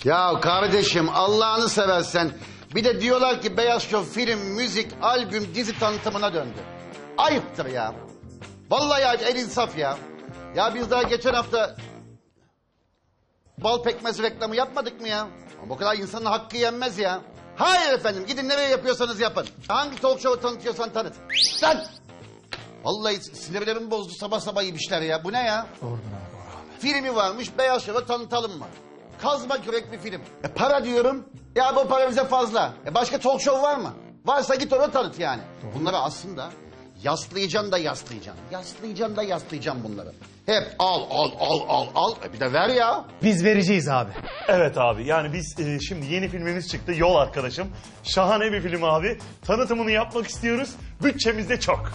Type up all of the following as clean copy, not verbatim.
Ya kardeşim Allah'ını seversen bir de diyorlar ki Beyaz Show film, müzik, albüm, dizi tanıtımına döndü. Ayıptır ya. Vallahi ayıp, el insaf ya. Ya biz daha geçen hafta bal pekmez reklamı yapmadık mı ya? Ama bu kadar insanın hakkı yenmez ya. Hayır efendim, gidin nereye yapıyorsanız yapın. Hangi talk show'u tanıtıyorsan tanıt. Lan! Vallahi sinirlerimi bozdu sabah sabah yemişler ya. Bu ne ya? Filmi varmış, Beyaz Show'a tanıtalım mı? Kazma kürek bir film. Para diyorum. Ya bu para bize fazla. Başka talk show var mı? Varsa git ona tanıt yani. Bunları aslında yaslayacaksın da yaslayacaksın. Yaslayacaksın da yaslayacaksın bunları. Hep al. Bir de ver ya. Biz vereceğiz abi. Evet abi, yani biz şimdi yeni filmimiz çıktı, Yol Arkadaşım. Şahane bir film abi. Tanıtımını yapmak istiyoruz. Bütçemiz de çok.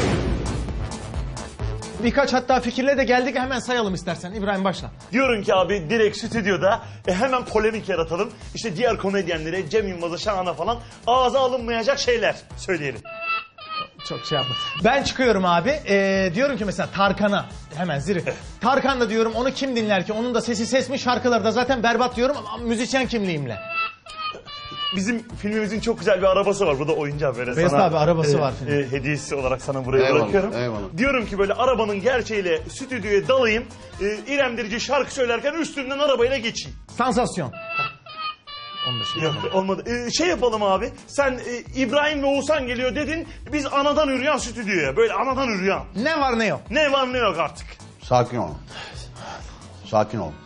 Birkaç hatta fikirle de geldik, hemen sayalım istersen. İbrahim başla. Diyorum ki abi direkt stüdyoda hemen polemik yaratalım. İşte diğer komedyenlere, Cem Yılmaz'a, Şahan'a falan ağza alınmayacak şeyler söyleyelim. Çok şey yapma. Ben çıkıyorum abi. Diyorum ki mesela Tarkan'a hemen ziri. Tarkan da diyorum, onu kim dinler ki? Onun da sesi ses mi, şarkıları da zaten berbat diyorum ama müzisyen kimliğimle. Bizim filmimizin çok güzel bir arabası var. Burada oyuncağı böyle Beyaz sana abi arabası var filmin. hediyesi olarak sana buraya Eyvallah, bırakıyorum. eyvallah. Diyorum ki böyle arabanın gerçeğiyle stüdyoya dalayım. İrem Derici şarkı söylerken üstünden arabayla geçeyim. Sansasyon. Onu da şey Yok olmadı. Şey yapalım abi. Sen İbrahim ve Oğuzhan geliyor dedin. Biz anadan üryan stüdyoya. Böyle anadan üryan. Ne var ne yok. Ne var ne yok artık. Sakin ol. Sakin ol.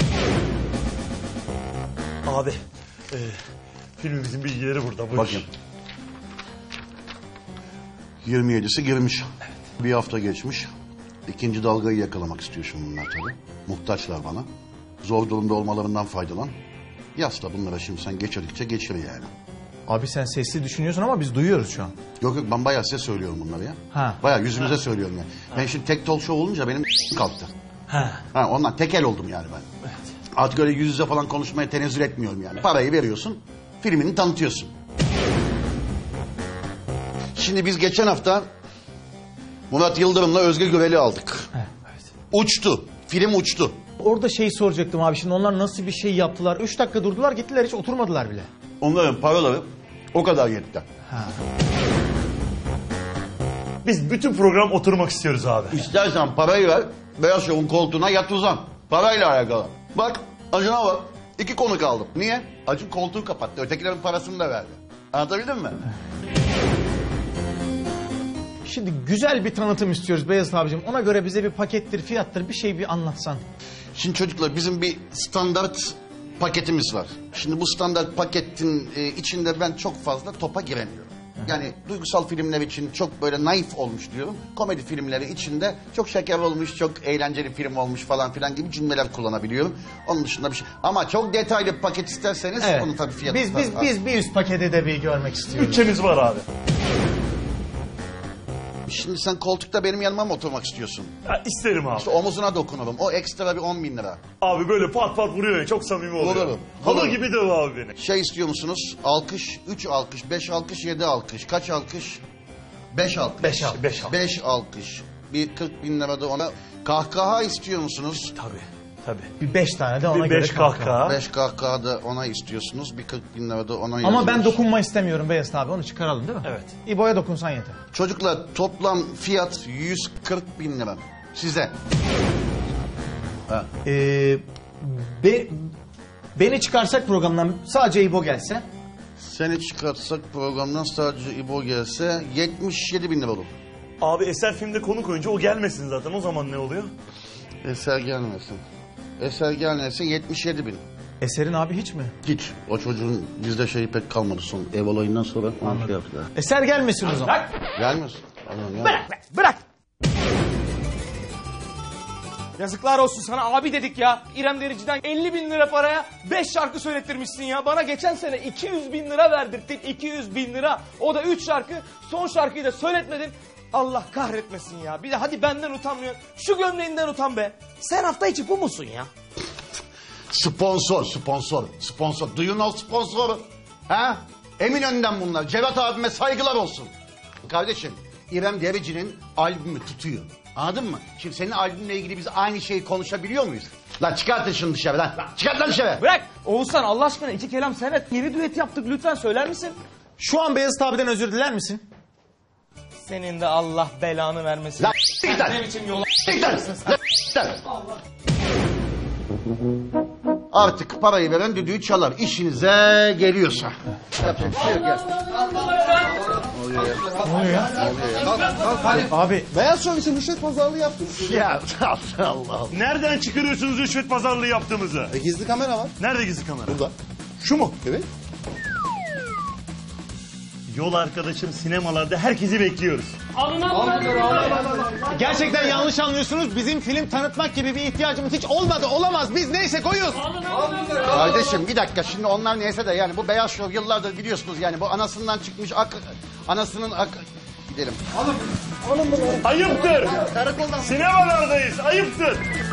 Abi filmimizin bilgileri burada. Buyur. Bakayım. 27'si girmiş. Bir hafta geçmiş. İkinci dalgayı yakalamak istiyor şimdi bunlar tabii. Muhtaçlar bana. Zor durumda olmalarından faydalan. Yasla bunlara şimdi sen geçirdikçe geçir yani. Abi sen sesli düşünüyorsun ama biz duyuyoruz şu an. Yok ben bayağı size söylüyorum bunları ya. Ha. Bayağı yüzünüze söylüyorum ya. Ben şimdi tek talk show olunca benim kalktı. Ha, ondan tekel oldum yani ben. Evet. Artık öyle yüz yüze falan konuşmaya tenezzül etmiyorum yani. Parayı veriyorsun, filmini tanıtıyorsun. Şimdi biz geçen hafta Murat Yıldırım'la Özge Gürel'i aldık. Evet. Uçtu, film uçtu. Orada şey soracaktım abi, şimdi onlar nasıl bir şey yaptılar? 3 dakika durdular, gittiler, hiç oturmadılar bile. Onların paraları o kadar yetti. Ha. Biz bütün program oturmak istiyoruz abi. İstersen parayı ver, Beyaz Show'un koltuğuna yat uzan. Parayla alakalı. Bak, Acun'a bak. 2 konuk aldım. Niye? Acun koltuğu kapattı. Ötekilerin parasını da verdi. Anlatabildim mi? Şimdi güzel bir tanıtım istiyoruz Beyaz abicim. Ona göre bize bir pakettir, fiyattır, bir şey bir anlatsan. Şimdi çocuklar bizim bir standart paketimiz var. Şimdi bu standart paketin içinde ben çok fazla topa giremiyorum. Yani duygusal filmler için çok böyle naif olmuş diyorum. Komedi filmleri içinde çok şeker olmuş, çok eğlenceli film olmuş falan filan gibi cümleler kullanabiliyorum. Onun dışında bir şey. Ama çok detaylı bir paket isterseniz Evet. onun tabii fiyatı. Biz bir üst paketi de bir görmek istiyoruz. Bütçemiz var abi. Şimdi sen koltukta benim yanıma mı oturmak istiyorsun? Ya, isterim abi. İşte omuzuna dokunurum. O ekstra bir 10.000 lira. Abi böyle pat pat vuruyor ya, çok samimi oluyor. Vururum. Halı gibi döv abi beni. Şey istiyor musunuz? Alkış, 3 alkış, 5 alkış, 7 alkış. Kaç alkış? 5 alkış. 5 alkış. 5 alkış. 5 alkış. Bir 40.000 lira da ona. Kahkaha istiyor musunuz? Tabii. Bir 5 tane de ona Bir göre 5 kahkaha. 5 kahkaha da ona istiyorsunuz. Bir 40.000 lira da ona Ama yazıyoruz. ben dokunma istemiyorum Beyaz abi, onu çıkaralım değil mi? Evet. İbo'ya dokunsan yeter. Çocuklar toplam fiyat 140.000 lira. Size. Ha. Beni çıkarsak programdan sadece İbo gelse. Seni çıkartsak programdan sadece İbo gelse 77.000 lira olur. Abi Eser filmde konuk oyuncu, o gelmesin zaten, o zaman ne oluyor? Eser gelmesin. Eser gelmesin 77.000. Eser'in abi hiç mi? Hiç. O çocuğun bizde şeyi pek kalmadı son ev olayından sonra. Onu şey yaptılar. Eser gelmesin o zaman. Gelmesin. Allah'ım ya. Bırak. Yazıklar olsun sana abi dedik ya. İrem Derici'den 50.000 lira paraya 5 şarkı söylettirmişsin ya. Bana geçen sene 200.000 lira verdirttin. 200.000 lira. O da 3 şarkı. Son şarkıyı da söyletmedin. Allah kahretmesin ya. Bir de hadi benden utanmıyorsun. Şu gömleğinden utan be. Sen hafta içi bu musun ya? Sponsor. Do you know sponsoru? Ha? Eminönü'nden bunlar. Cevat abime saygılar olsun. Kardeşim, İrem Derici'nin albümü tutuyor. Anladın mı? Şimdi senin albümle ilgili biz aynı şeyi konuşabiliyor muyuz? Lan çıkartın şunu dışarı lan. Çıkart lan dışarı. Bırak. Oğuzhan Allah aşkına 2 kelam sen et. Yeni düet yaptık lütfen söyler misin? Şu an Beyazıt abiden özür diler misin? Senin de Allah belanı vermesin. Lan git lan. Ne biçim yola... Git lan. Lan git lan. Artık parayı veren düdüğü çalar. İşinize geliyorsa. Yapacak bir şey yok ya. Ne oluyor ya? Abi Beyaz Şov için rüşvet pazarlığı yaptık. Ya Allah Allah. Nereden çıkarıyorsunuz rüşvet pazarlığı yaptığımızı? Gizli kamera var. Nerede gizli kamera? Burada. Şu mu? Evet. Yol arkadaşım sinemalarda herkesi bekliyoruz. gerçekten yanlış anlıyorsunuz. Bizim film tanıtmak gibi bir ihtiyacımız hiç olmadı. Olamaz. Biz neyse koyuyoruz. Kardeşim bir dakika şimdi onlar neyse de yani bu Beyaz Şov yıllardır biliyorsunuz yani bu anasından çıkmış gidelim. Ayıptır. Sinemalardayız. Ayıptır.